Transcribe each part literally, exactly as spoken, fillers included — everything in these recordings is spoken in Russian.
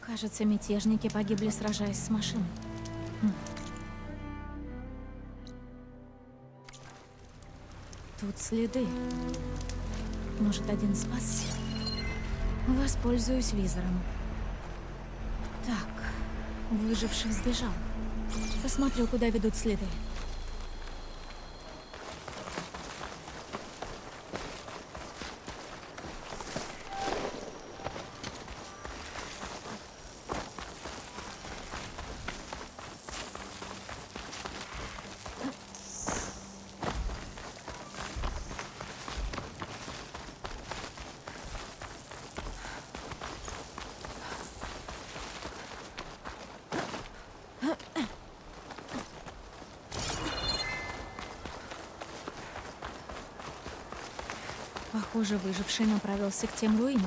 Кажется, мятежники погибли, сражаясь с машиной. Хм. Тут следы. Может, один спасся? Воспользуюсь визором. Так, выживший сбежал. Посмотрю, куда ведут следы. Похоже, выживший направился к тем руинам.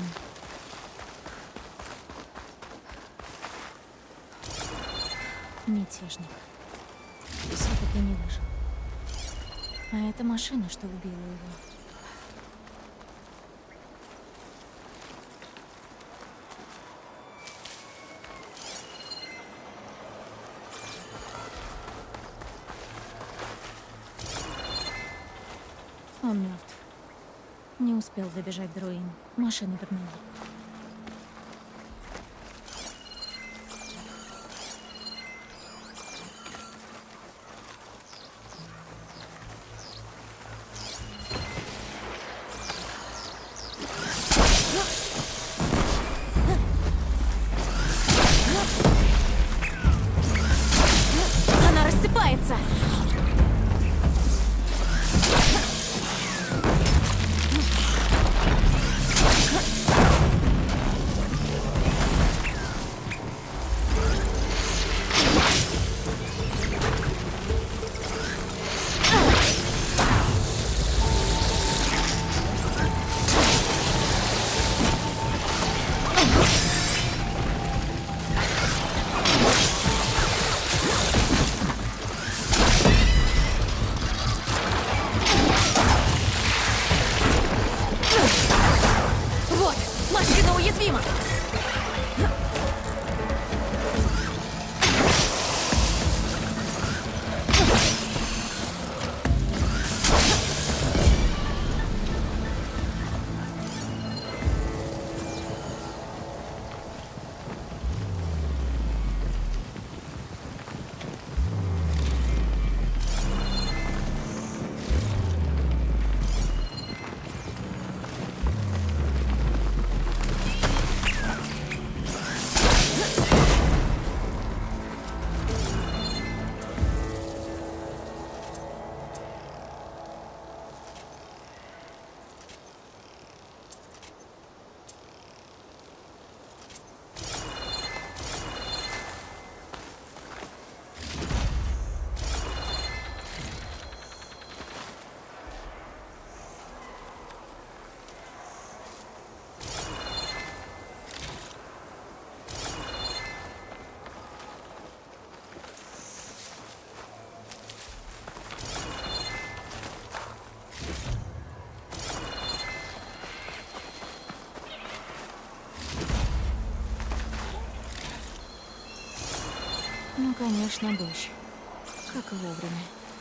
Мятежник. Все-таки не выжил. А это машина, что убила его. Он мертв. Не успел добежать до руин. Машина подмела. Она рассыпается! Уязвима! Ну, конечно, дождь. Как и вовремя.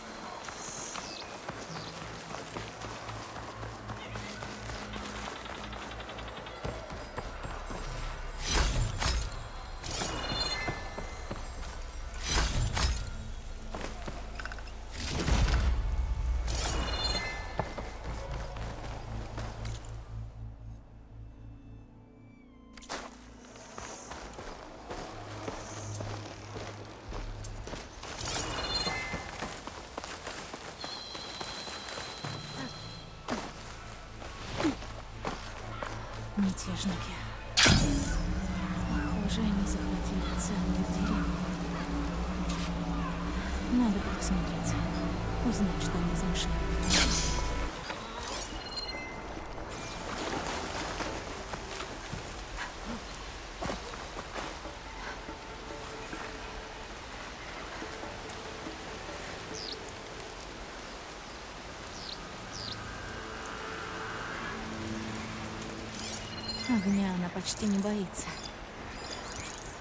Мятежники. Похоже, они захватили целую деревню. Надо бы посмотреться. Узнать, что они замышляют. Огня она почти не боится.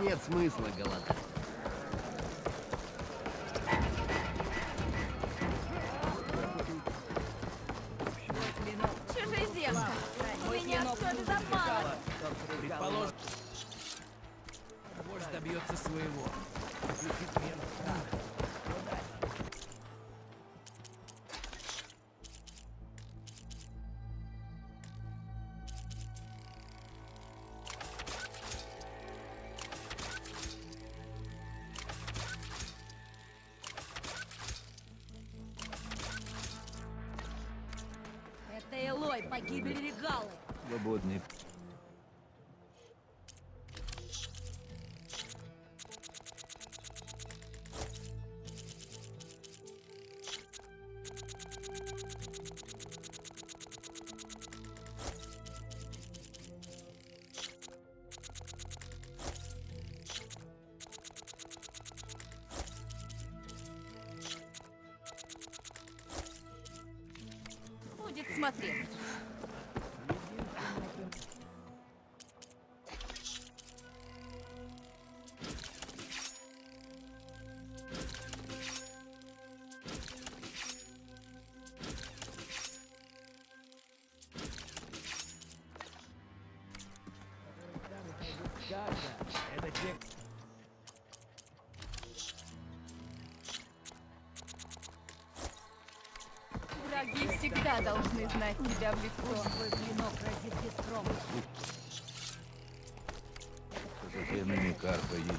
нет смысла голодать. Чужеземка! У меня все без обмана! Предположим, вождь добьется своего. Это Элой, погибель Регалы! Свободный. Будет смотреться. Это те... Враги всегда должны знать тебя в лицо. Твой клинок разит бескровно. Современный карпа есть.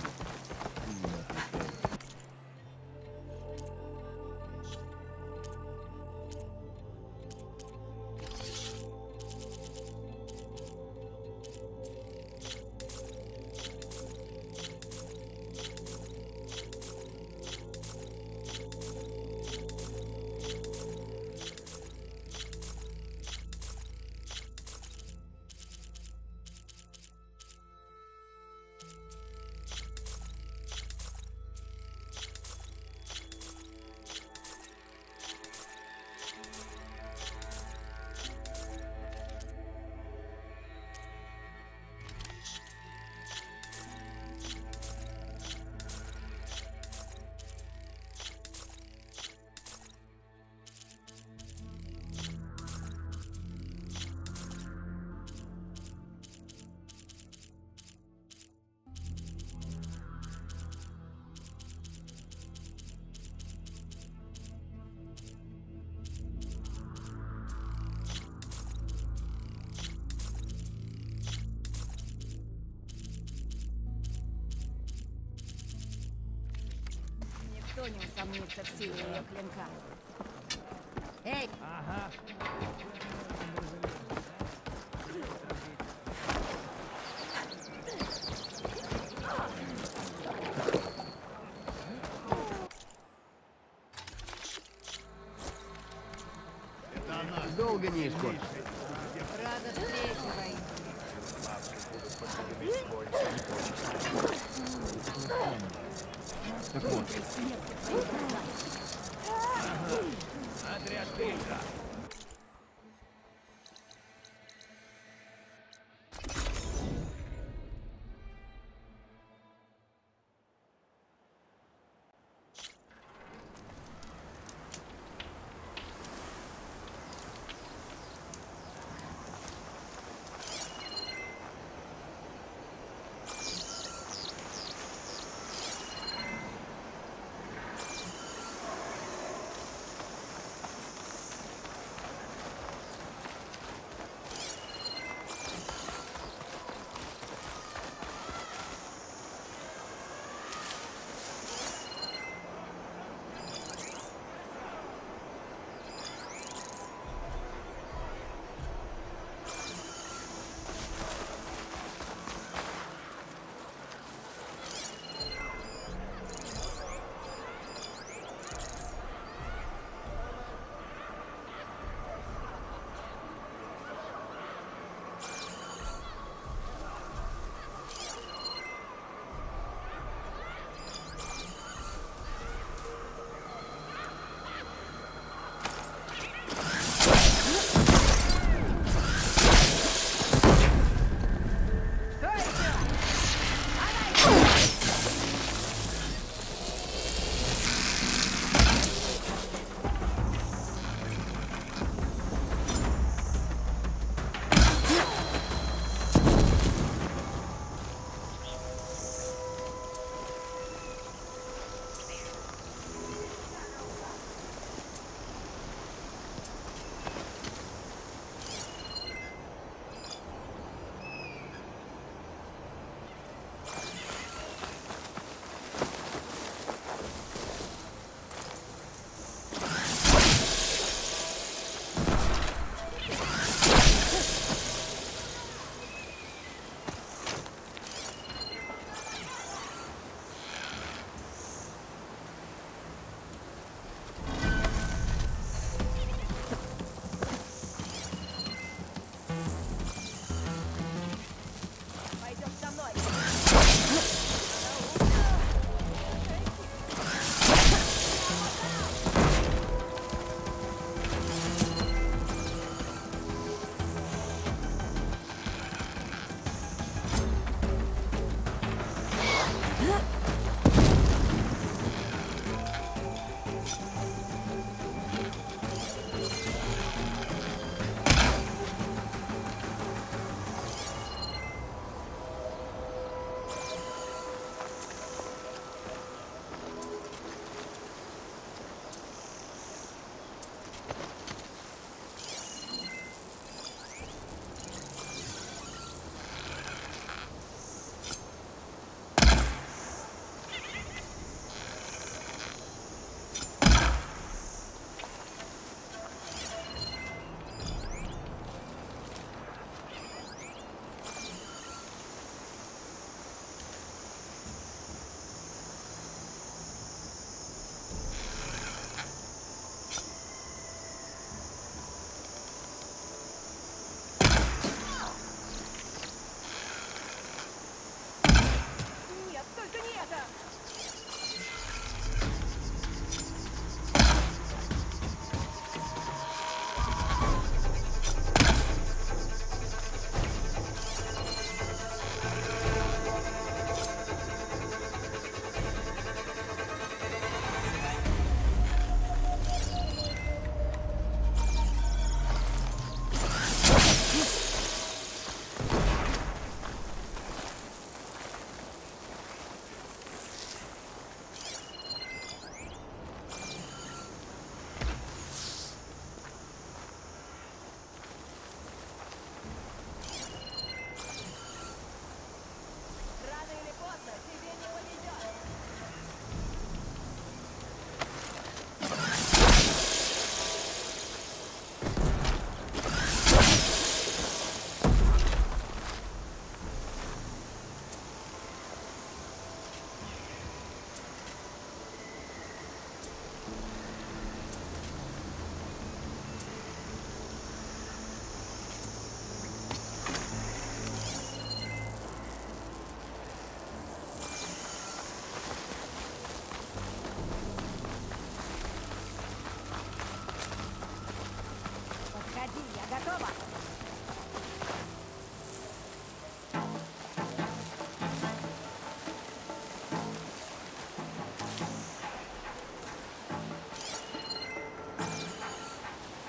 Никто не усомнится в силе ее клинка. Эй! Ага. Долго не исход. Рада встрече, воин. Так вот. Отряд Пейза.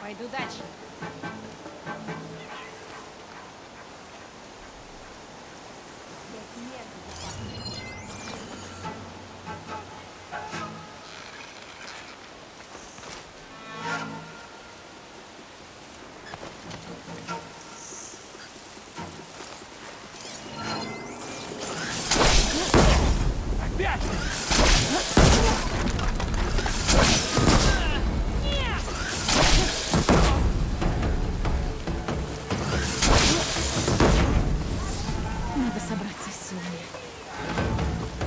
Пойду дальше. Опять! Надо собраться с силами.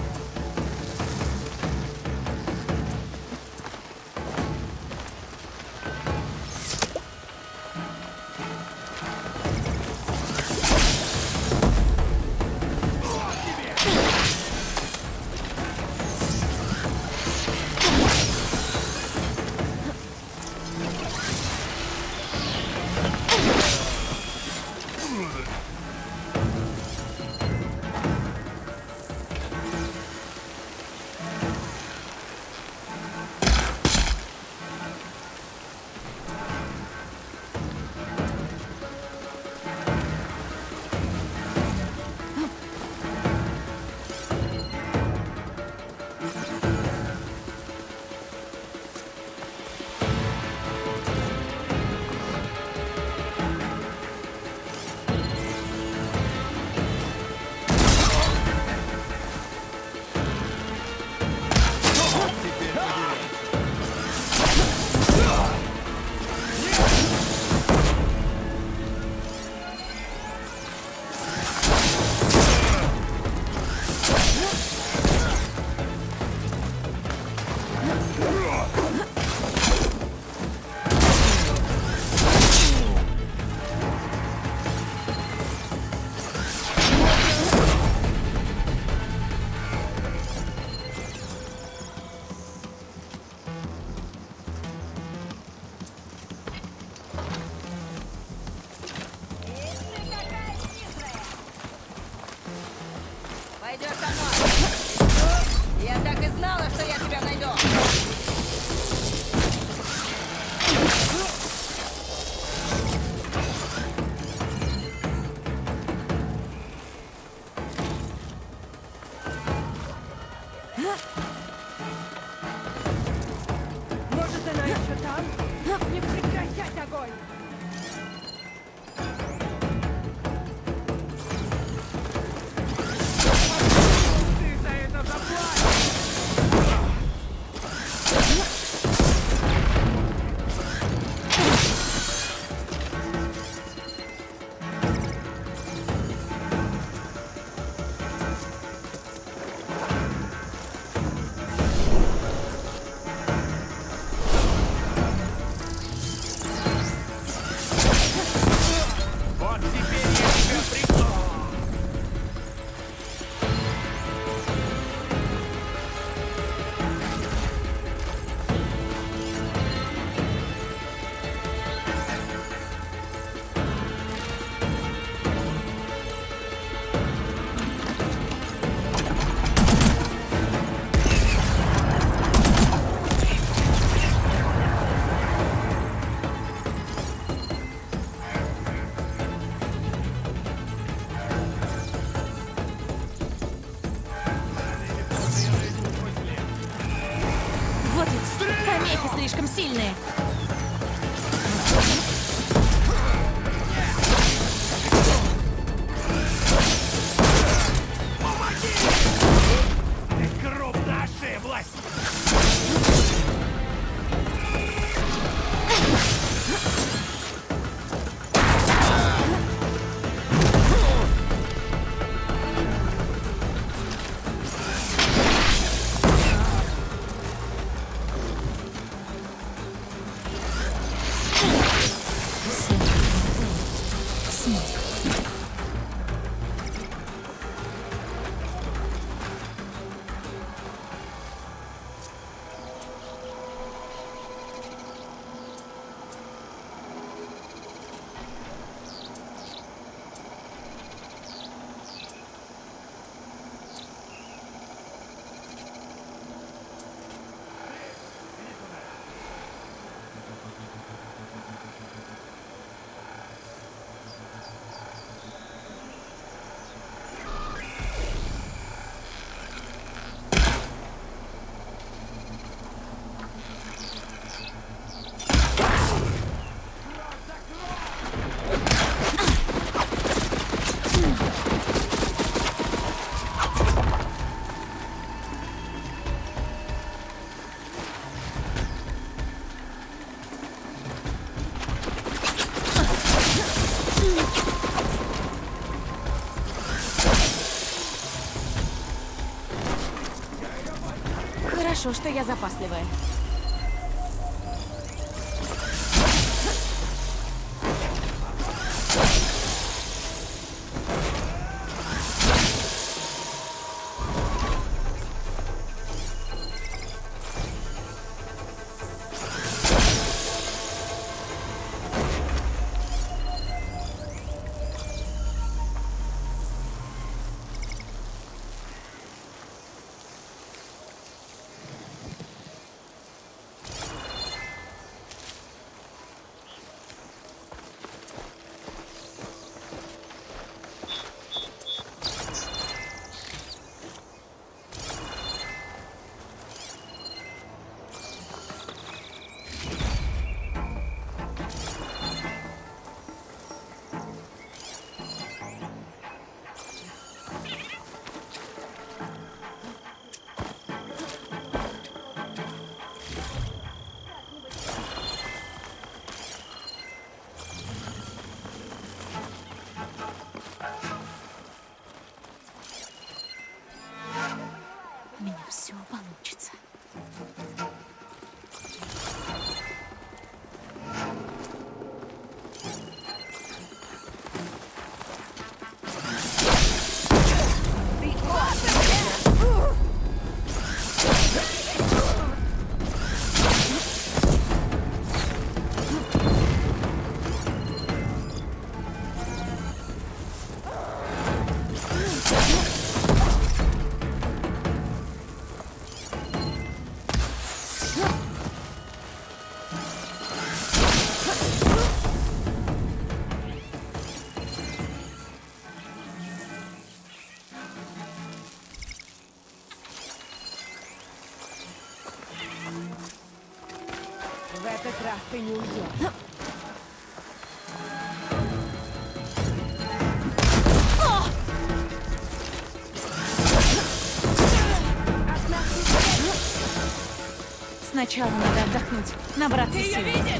Пойдешь со мной. Я так и знала, что я тебя найду. Может, она еще там? Не прекращать огонь! Ты за это заплатишь! Вот теперь я тебя прикрою! Вот ведь, помехи слишком сильные. Ты крупно ошиблась! Хорошо, что я запасливая. У меня все получится. В этот раз ты не уйдешь. Сначала надо отдохнуть, набраться Ты ее сил. видишь?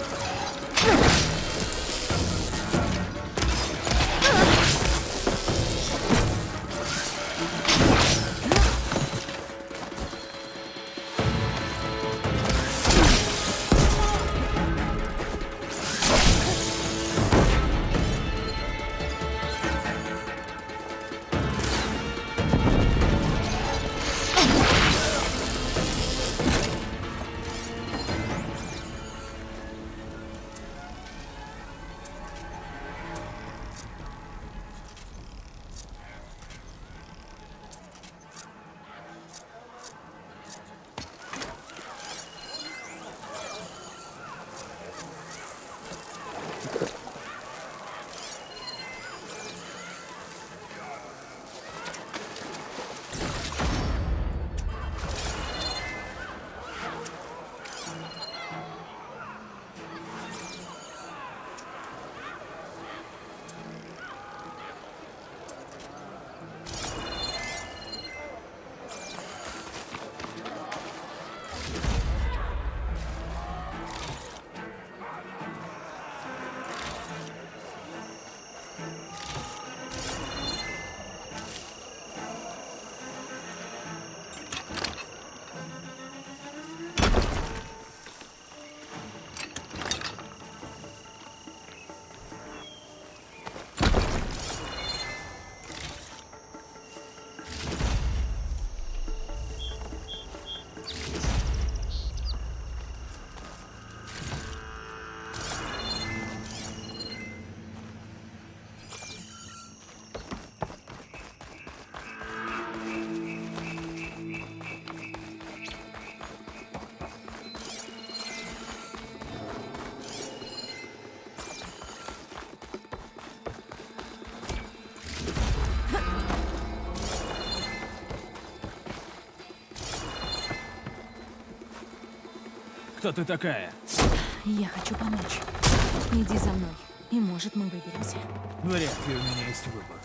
Кто ты такая? Я хочу помочь. Иди за мной, и может мы выберемся. Вряд ли у меня есть выбор.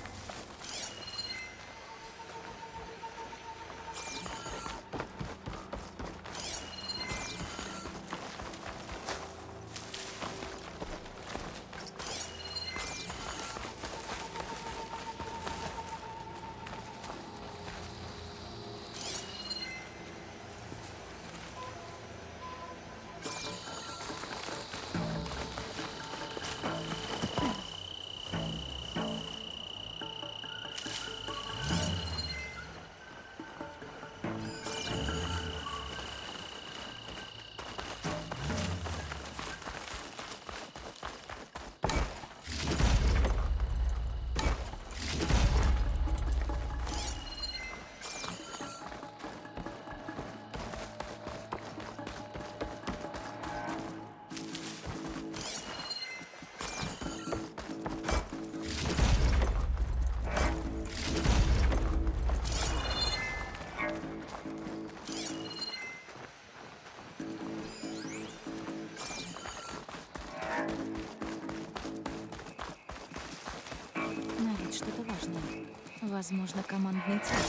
Возможно, командный цель.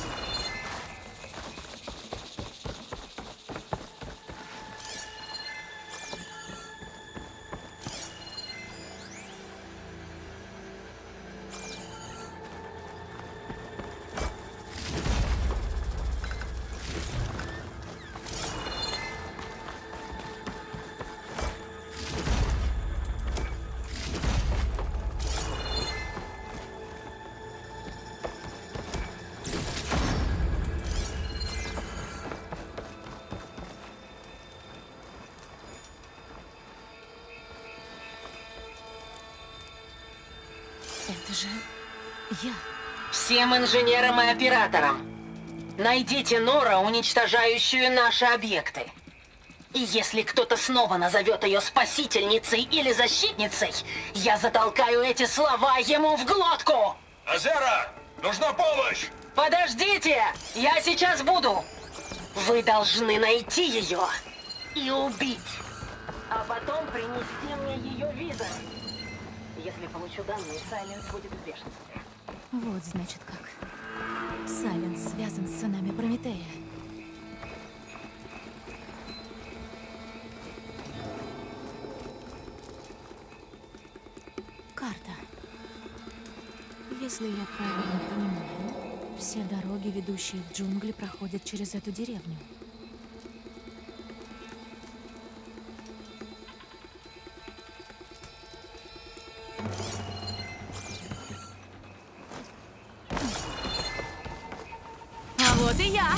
Это же я. Всем инженерам и операторам, найдите Нора, уничтожающую наши объекты. И если кто-то снова назовет ее спасительницей или защитницей, я затолкаю эти слова ему в глотку! Азера! Нужна помощь! Подождите! Я сейчас буду! Вы должны найти ее и убить. А потом принести мне ее виза. Если получу данные, Сайленс будет в бешенстве. Вот значит как. Сайленс связан с сынами Прометея. Карта. Если я правильно понимаю, все дороги, ведущие в джунгли, проходят через эту деревню. А вот и я.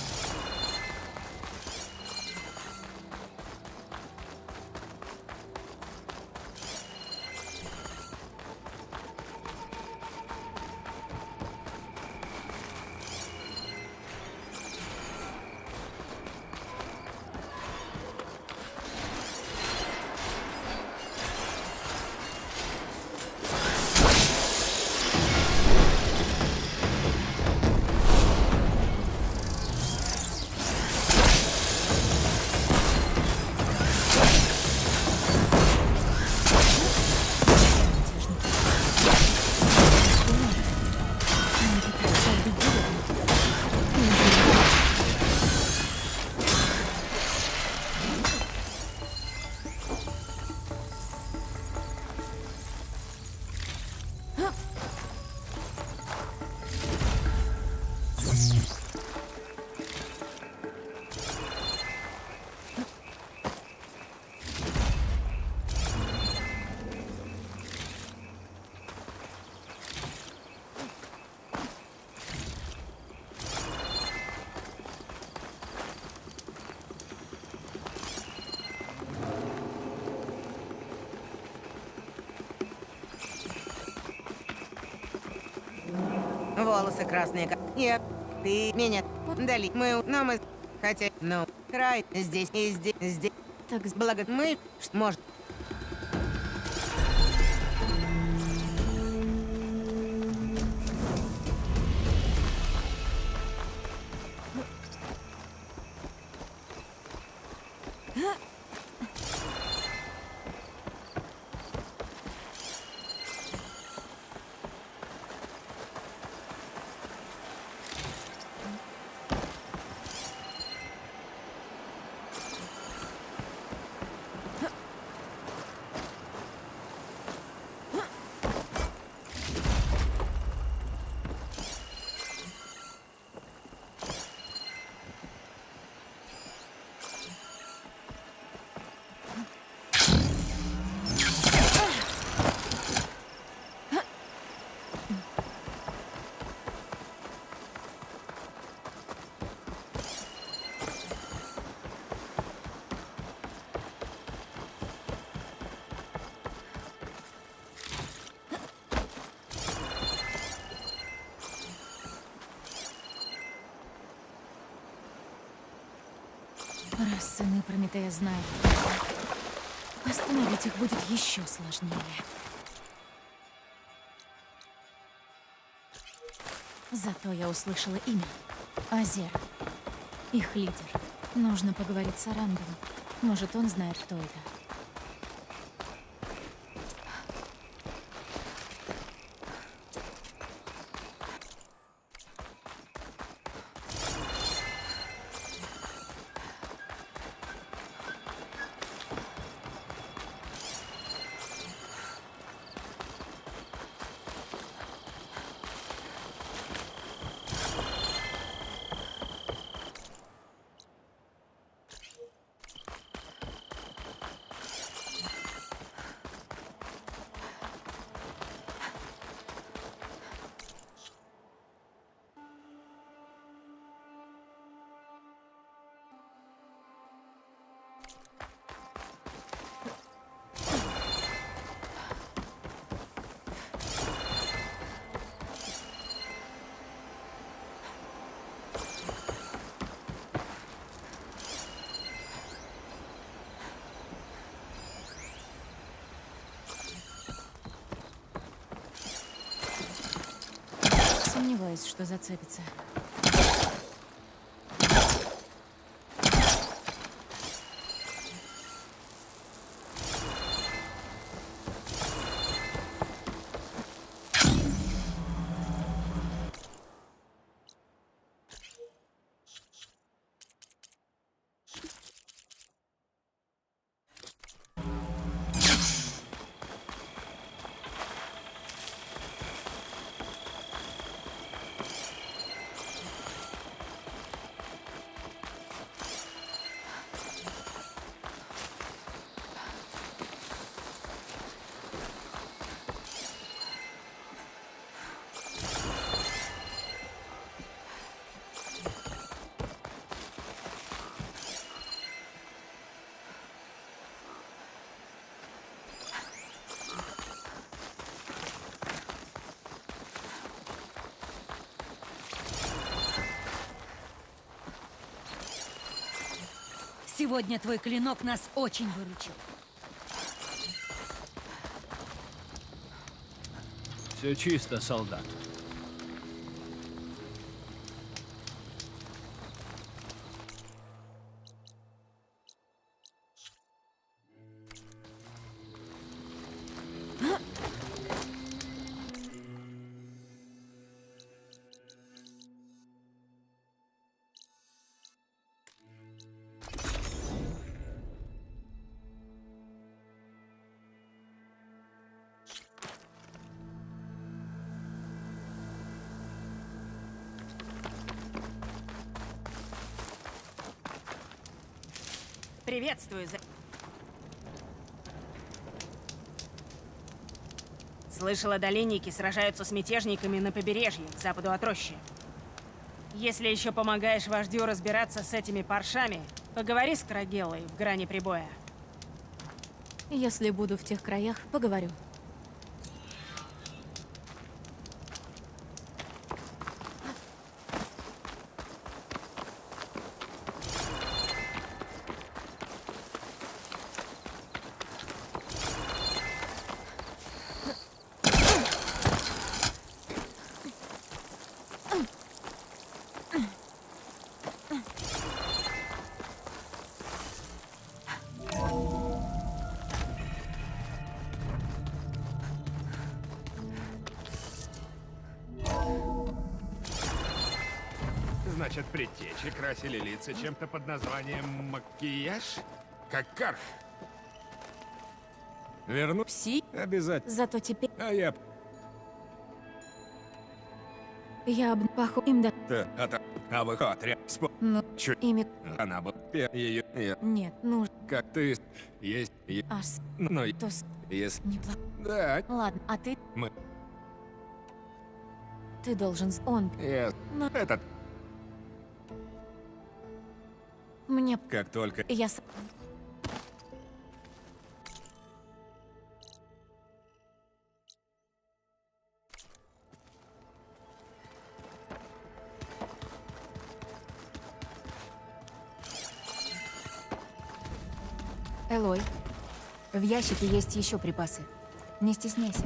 Волосы красные, как... Нет, ты меня дали. Мы, но мы... Хотя, ну, край здесь и здесь, здесь. Так с- Благо, мы... ш- Может... Раз сыны Прометея знают, остановить их будет еще сложнее. Зато я услышала имя. Азер. Их лидер. Нужно поговорить с Арандом. Может, он знает, кто это. Сомневаюсь, что зацепится. Сегодня твой клинок нас очень выручил. Все чисто, солдат. Приветствую, за... Слышала, долинники сражаются с мятежниками на побережье, к западу от рощи. Если еще помогаешь вождю разбираться с этими паршами, поговори с Крагеллой в грани прибоя. Если буду в тех краях, поговорю. Значит, предтечи красили лица чем-то под названием макияж? Как Карх. Верну? Пси? Обязательно. Зато теперь А я... я обпаху им да. Да, а то... А вы хотря... Спо... Ну, Чуть... ими... Она бы... Ее... Я... Нет, ну... Как ты... Есть... е- Ас... Но... То с... Если... Неплохо. Да, Ладно, а ты... мы... Ты должен... с- Он... Я... Но... Этот... Мне... Как только... Я с... Элой, в ящике есть еще припасы. Не стесняйся.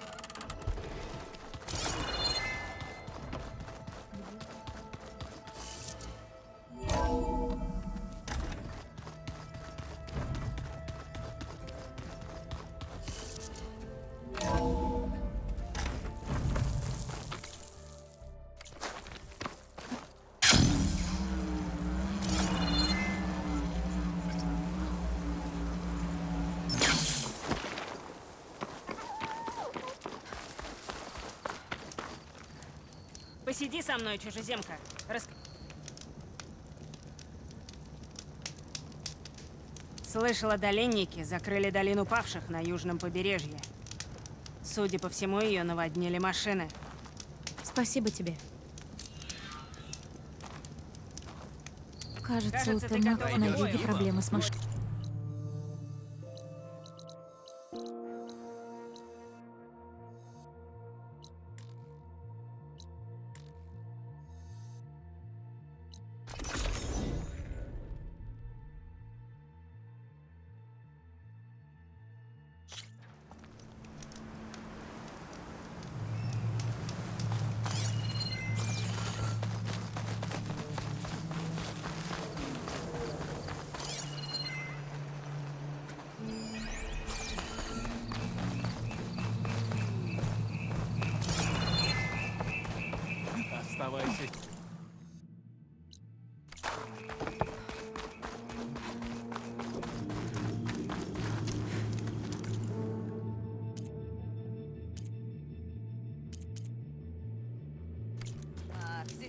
Посиди со мной, чужеземка. Рас... Слышала, долинники закрыли долину павших на южном побережье. Судя по всему, ее наводнили машины. Спасибо тебе. Кажется, Кажется, у ты Тамак готова на к бою. юге проблемы с машиной.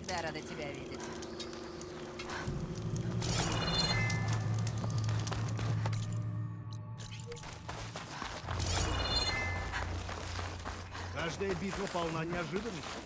Всегда рада тебя видеть. Каждая битва полна неожиданностей.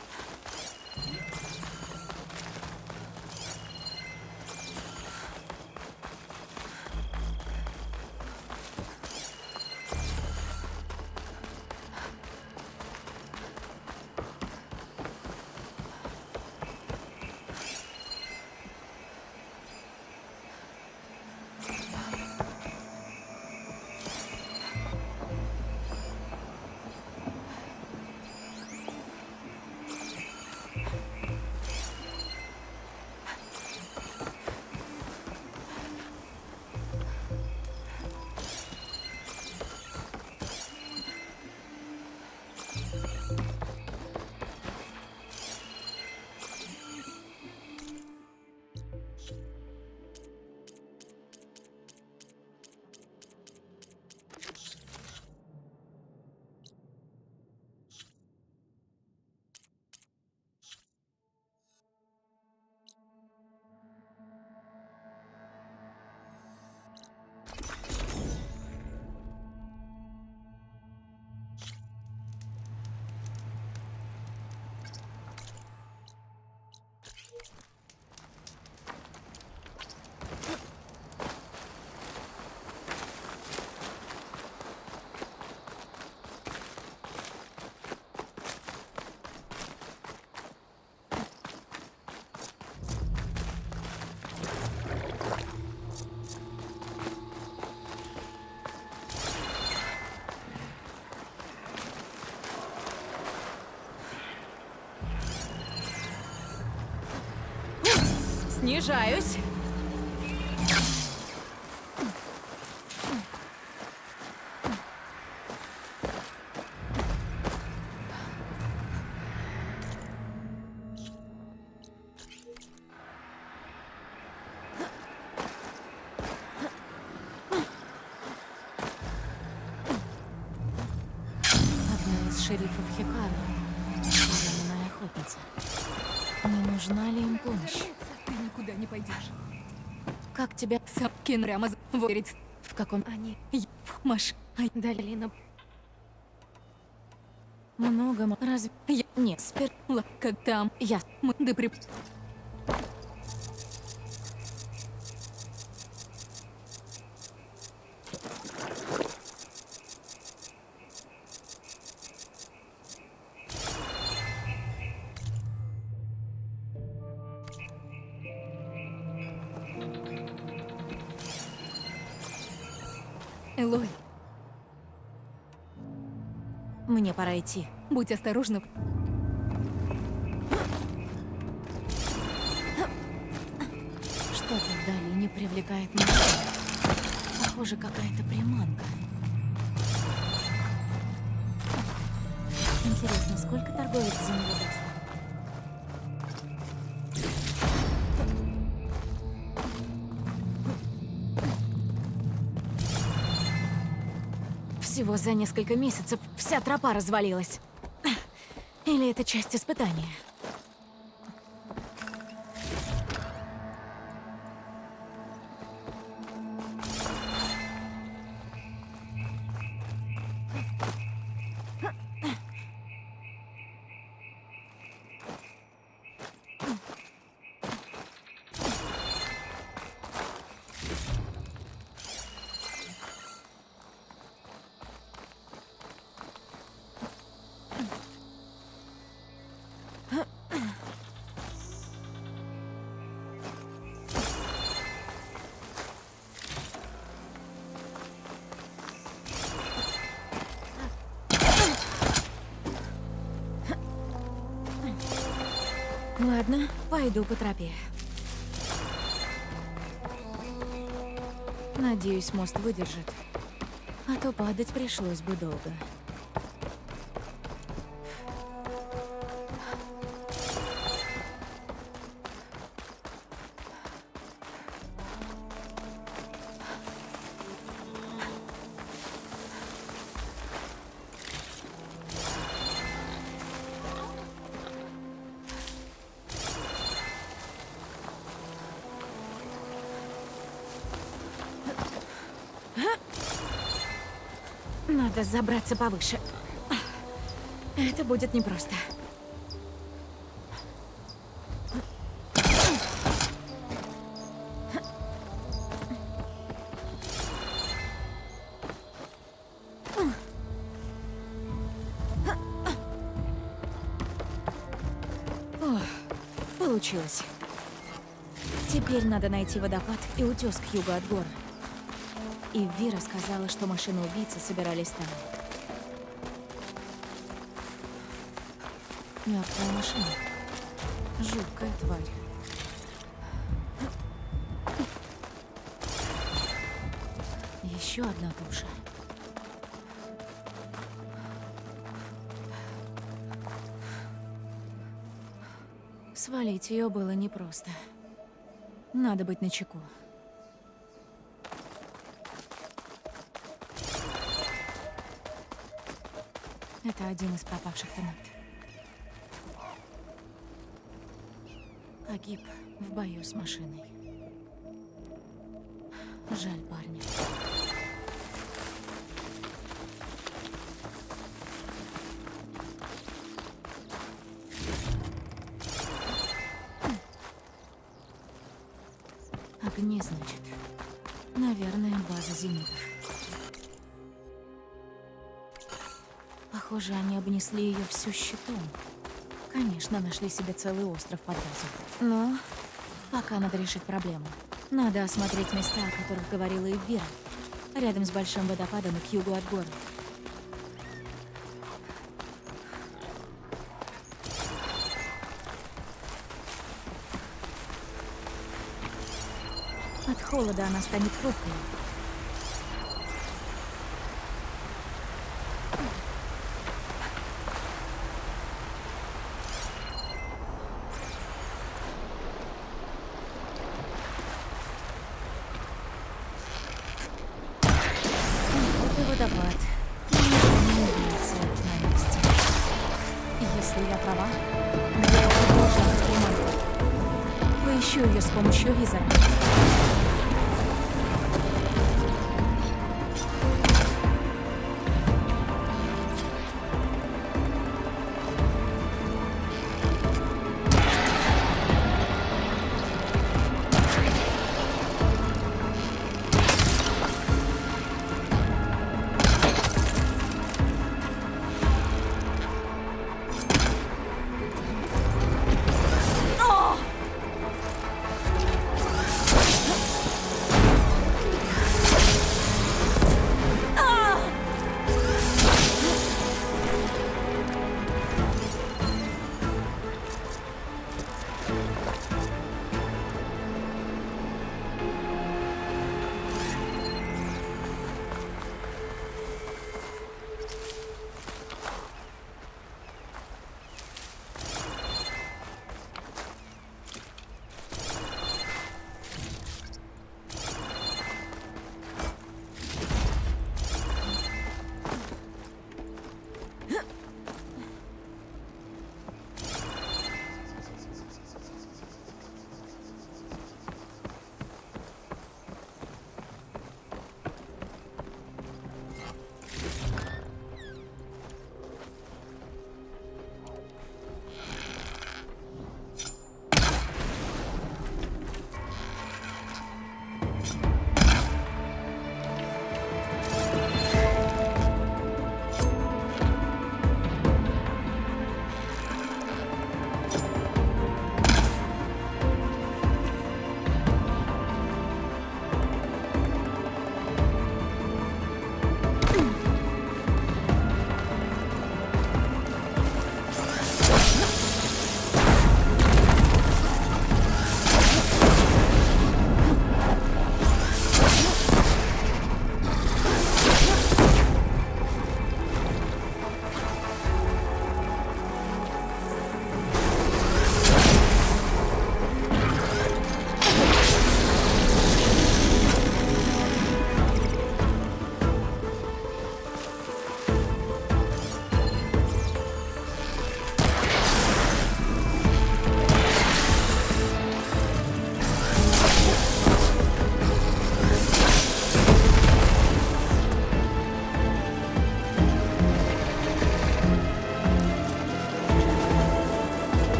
Снижаюсь. Одна из шерифов Хикара. Военная охотница. Не нужна ли им помощь? Ты никуда не пойдешь. Как тебя сам кин прямо верить? В каком Они... Маш, ай, Долина... много м- разве я не сперла, как там я мы да при... Элой, Мне пора идти. будь осторожна. Что-то вдали не привлекает меня. Похоже, какая-то приманка. Интересно, сколько торговец земли даст? Всего за несколько месяцев вся тропа развалилась. Или это часть испытания? Ладно, пойду по тропе. Надеюсь, мост выдержит. А то падать пришлось бы долго. Надо забраться повыше. Это будет непросто. О, получилось. Теперь надо найти водопад и утес к югу от гор. И Вира сказала, что машины-убийцы собирались там. Мертвая машина. Жуткая тварь. Еще одна туша. Свалить ее было непросто. Надо быть начеку. Это один из пропавших тенет. Погиб в бою с машиной. Жаль парня. Огни, значит. Наверное, база зенитов. Похоже, они обнесли ее всю щитом. Конечно, нашли себе целый остров под базу. Но пока надо решить проблему. Надо осмотреть места, о которых говорила и Вира. Рядом с большим водопадом и к югу от гор. От холода она станет хрупкой. Вот и водопад. Не убийца на месте. Если я права, где должен быть Приманка? Поищу ее с помощью визора.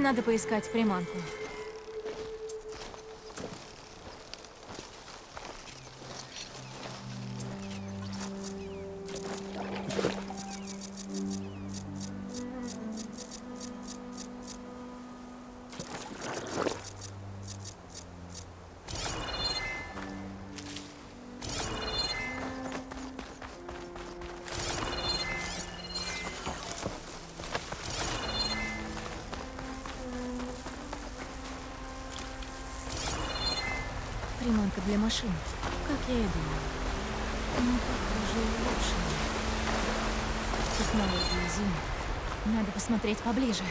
Надо поискать приманку. Приманка для машин, как я и думала. Но, похоже, лучше. Технологии Зимы. Надо посмотреть поближе.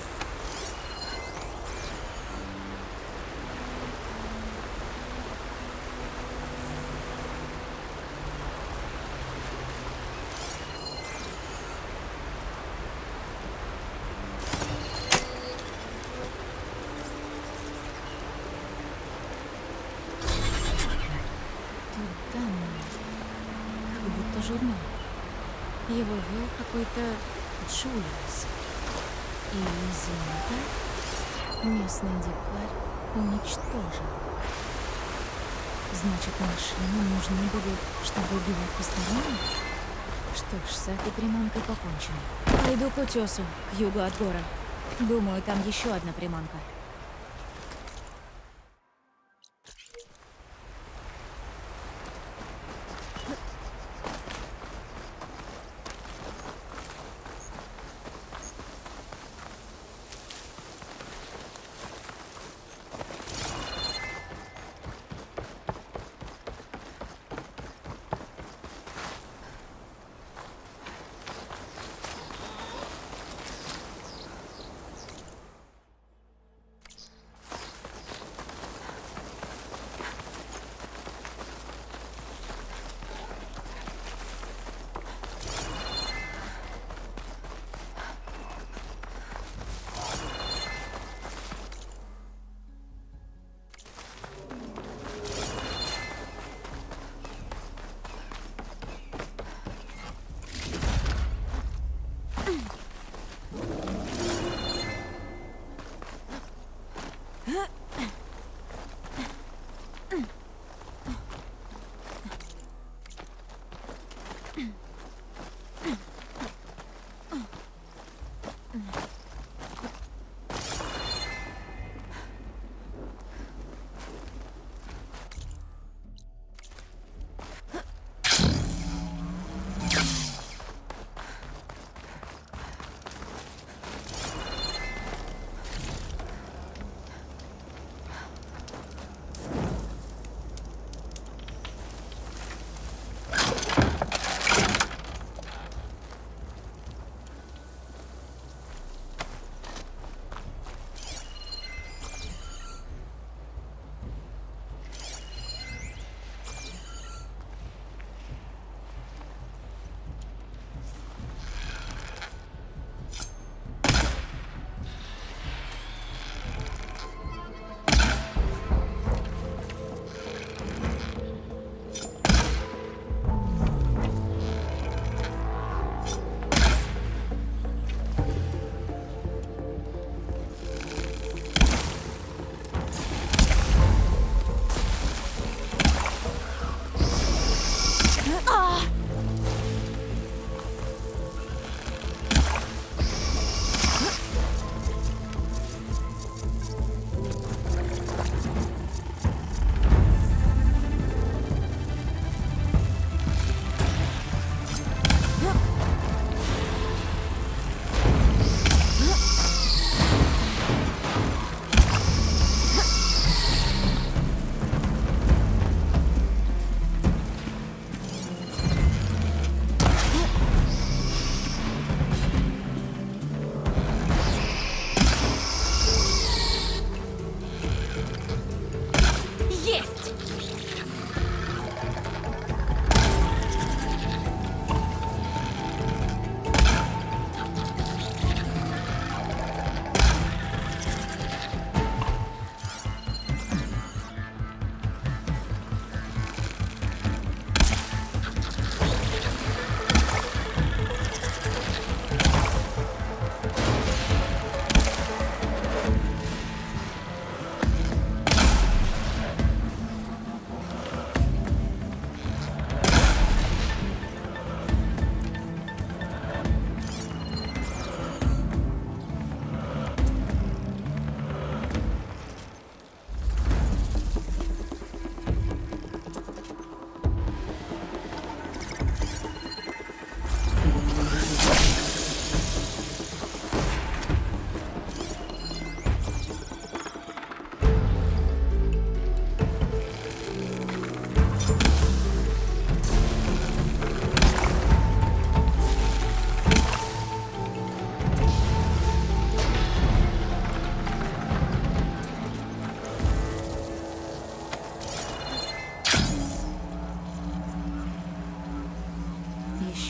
Журнал. Его вел какой-то Джулиус. И Зината, местный дикарь, уничтожен. Значит, машины нужны были, чтобы убивать посторонних? Что ж, с этой приманкой покончено. Пойду к утесу, к югу от гора. Думаю, там еще одна приманка.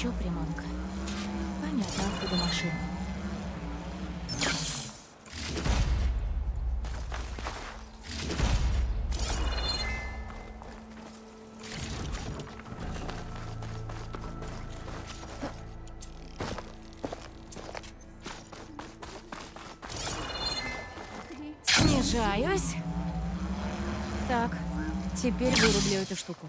еще приманка. Понятно, откуда машина. Снижаюсь. Так, теперь вырублю эту штуку.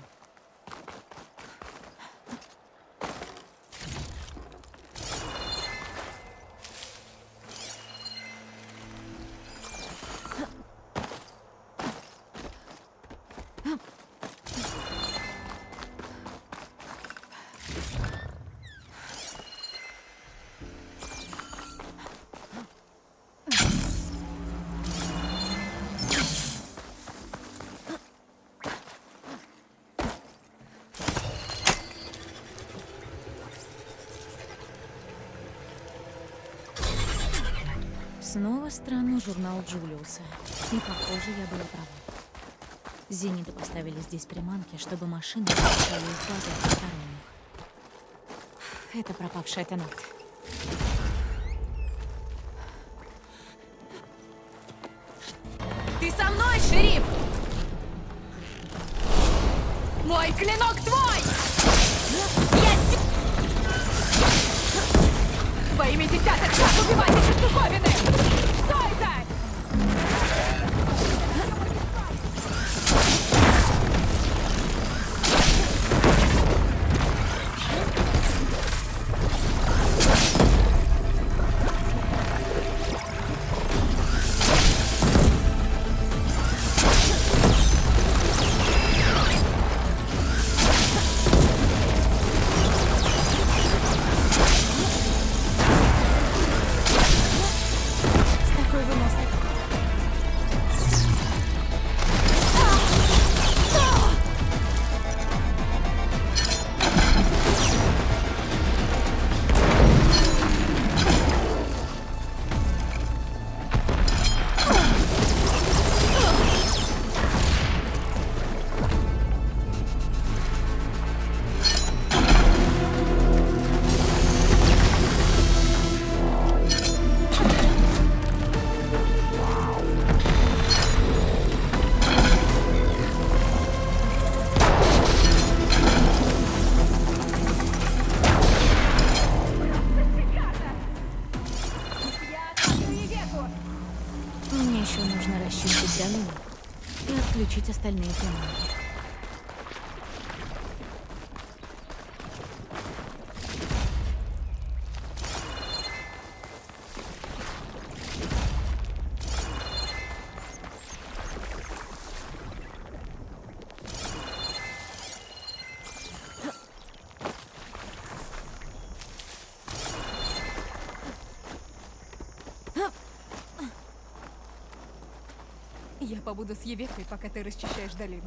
Снова странный журнал Джулиуса. И, похоже, я была права. Зениты поставили здесь приманки, чтобы машины защищали их базы от посторонних. Это пропавшая Теннет. Ты со мной, шериф! Мой клинок твой! Есть! Во имя десяток, как убивать эти штуковины! Что это? И отключить остальные приманки. Я побуду с Евекой, пока ты расчищаешь долину.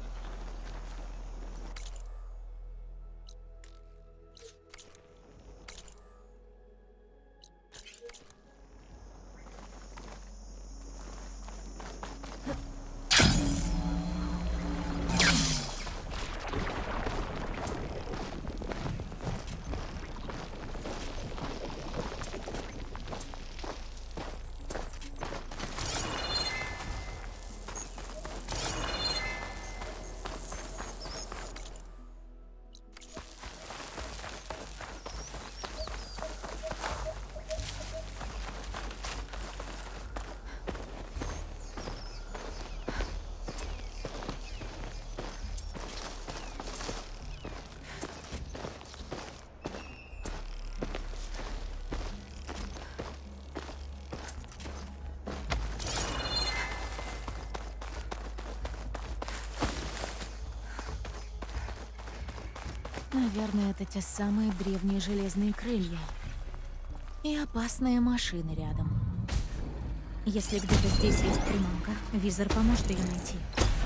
Наверное, это те самые древние железные крылья. И опасные машины рядом. Если где-то здесь есть приманка, визор поможет ее найти.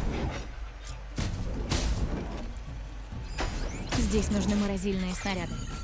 Здесь нужны морозильные снаряды.